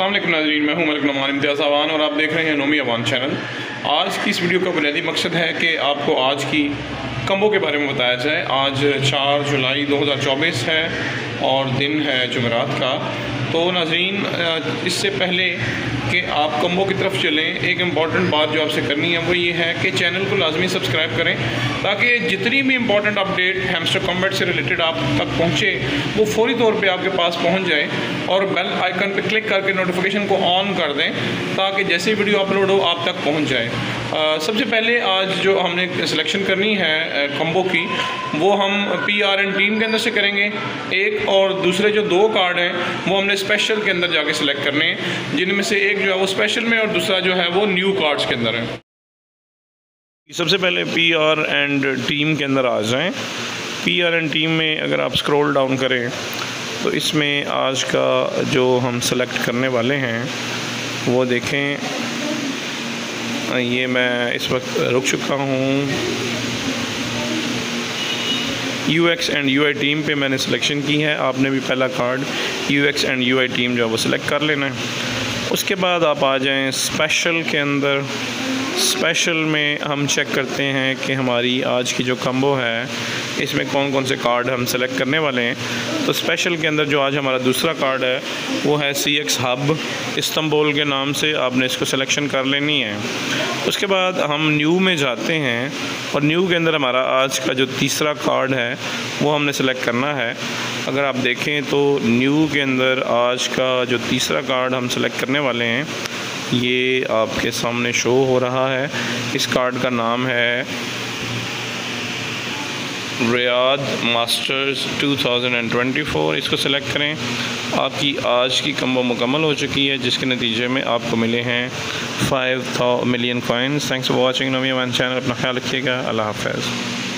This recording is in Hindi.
अस्सलाम वालेकुम नाज़रीन, मैं हूं मलिक नमान इम्तियाज़ अवान और आप देख रहे हैं नोमी अवान चैनल। आज की इस वीडियो का बुनियादी मकसद है कि आपको आज की कम्बो के बारे में बताया जाए। आज 4 जुलाई 2024 है और दिन है जुमेरात का। तो नाज़रीन, इससे पहले कि आप कम्बो की तरफ चलें, एक इम्पॉर्टेंट बात जो आपसे करनी है वो ये है कि चैनल को लाजमी सब्सक्राइब करें ताकि जितनी भी इम्पॉर्टेंट अपडेट हैमस्टर कॉम्बैट से रिलेटेड आप तक पहुँचे वो फौरी तौर पे आपके पास पहुँच जाए, और बेल आइकन पे क्लिक करके नोटिफिकेशन को ऑन कर दें ताकि जैसे ही वीडियो अपलोड हो आप तक पहुँच जाए। सबसे पहले आज जो हमने सिलेक्शन करनी है कम्बो की वो हम PRN टीम के अंदर से करेंगे एक, और दूसरे जो 2 कार्ड हैं वो हमने स्पेशल के अंदर जाके सिलेक्ट करने हैं, जिनमें से एक जो है वो स्पेशल में और दूसरा जो है वो न्यू कार्ड्स के अंदर है। सबसे पहले PRN टीम के अंदर आ जाएं। PRN टीम में अगर आप स्क्रॉल डाउन करें तो इसमें आज का जो हम सेलेक्ट करने वाले हैं वो देखें। ये मैं इस वक्त रुक चुका हूँ। UX एंड UI टीम पे मैंने सिलेक्शन की है। आपने भी पहला card UX and UI team जो है वो सिलेक्ट कर लेना है। उसके बाद आप आ जाएं स्पेशल के अंदर। स्पेशल में हम चेक करते हैं कि हमारी आज की जो कम्बो है इसमें कौन कौन से कार्ड हम सेलेक्ट करने वाले हैं। तो स्पेशल के अंदर जो आज हमारा दूसरा कार्ड है वो है CX हब इस्तांबुल के नाम से। आपने इसको सिलेक्शन कर लेनी है। उसके बाद हम न्यू में जाते हैं और न्यू के अंदर हमारा आज का जो तीसरा कार्ड है वो हमने सेलेक्ट करना है। अगर आप देखें तो न्यू के अंदर आज का जो तीसरा कार्ड हम सेलेक्ट करने वाले हैं ये आपके सामने शो हो रहा है। इस कार्ड का नाम है रियाद मास्टर्स 2024। इसको सेलेक्ट करें। आपकी आज की कम्बो मुकम्मल हो चुकी है, जिसके नतीजे में आपको मिले हैं 5 million coins. Thanks for watching Nomi Awan channel. अपना ख्याल रखिएगा। अल्लाह हाफ़िज़।